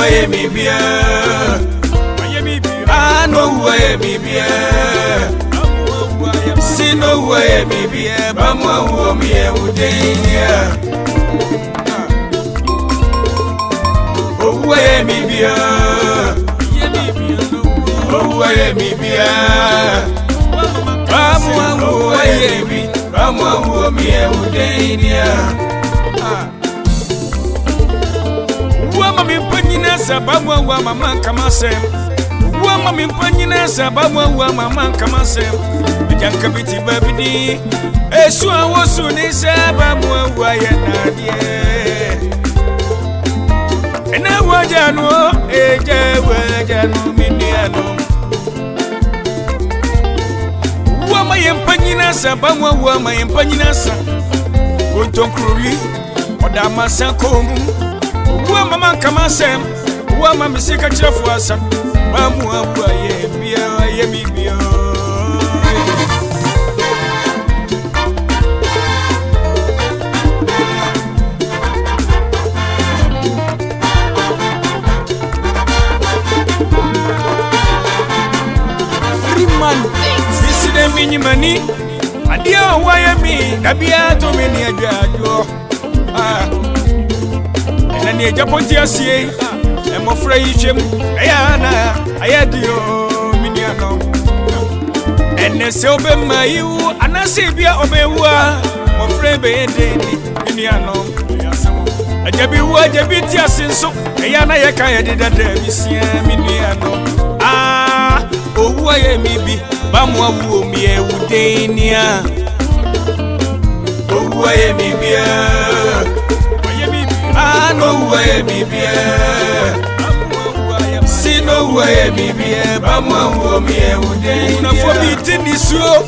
way me beer. I know way me beer. See no way me beer. Bamwa wo me e udenya. Oh way me beer. Oh way me beer. Bamwa wo way me. Bamwa wo me e udenya. Mami panyina sababu wa mama kama sem. Wa mami panyina sababu wa mama kama sem. Bijanka biti babidi. Esu awosu ni sababu wa yanadie. Ena wajanu eje wajanu miniano. Wa mami panyina sababu wa mami panyina sa. Kontonkruri odama sakomu. Wa mama kama sem, wa mama sika chafu asa, mamu abwa ye bia ye bibia. Free man, this is the mini money. Adia wa ye mi, dabia to me ni adwajo. Nani ejaponti asie emofra yichem ayana ayadio miniano enese obema yiwu anase bia obewa mofra beedeni miniano ajabi wu ajabi ti asenso ayana yeka yededa bisia miniano owu aye mibi bamwa wu mi ewudenia owu aye mibia. I know where me be. See no way me be. Bamwa wo me ewude. Na for me tini suo.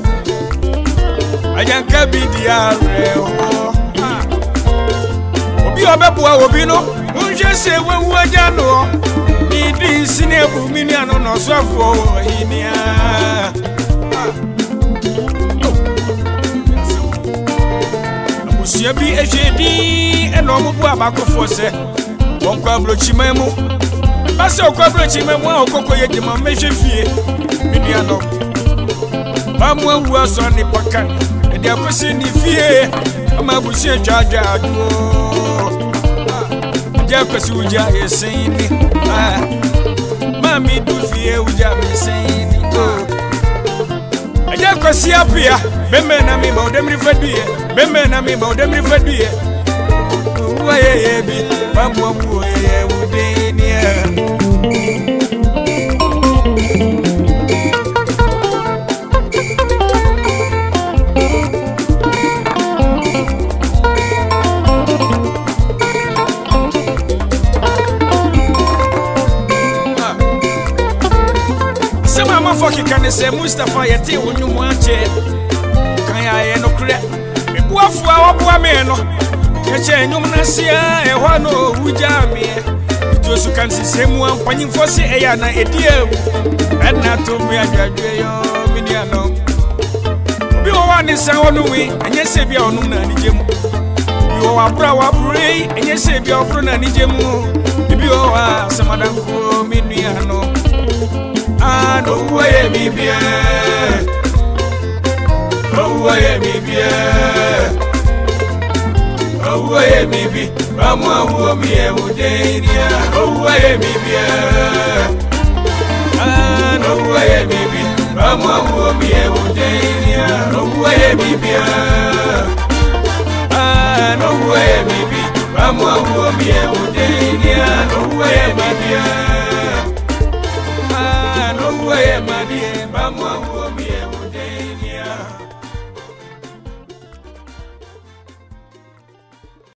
Ayanka bi dia reho. Obi obeboa obi no. Unje se wewu aja no. Ni di sinebu mini ano no swafo hinia. Amusia bi ejedi. Eno mubu abakofo se wonkwa blochima mu base okwa blochima mu okoko yedima mehwefie media no bamu awu aso ni pakan e dia kwesi ni fie ama busi atwaadwa ado dia kwesi uja yesini mami du fie uja mesini aja kwesi apia bemme na mi ba odemri fadue bemme na mi ba odemri fadue. Waye bi bamwa mu ye udenia. Sema mafoki kanese Mustafa yete wonyu ache kan ya ye no kure ebuafu a obua me no Eche nyum nasia ehwa no wujame Josu kansi semu ampanyi fosi eya na edie Edna to me adwadwe yo miniano Bi wo wani sa wonu wi enye se bia onum na anijemu Bi wo abra wabrei enye se bia ofro na anijemu Bi wo wa samadanko miniano no waye bibia Oh waye bibia Oh, yeah, baby, I'm one who me, I would dare. Oh, yeah, baby.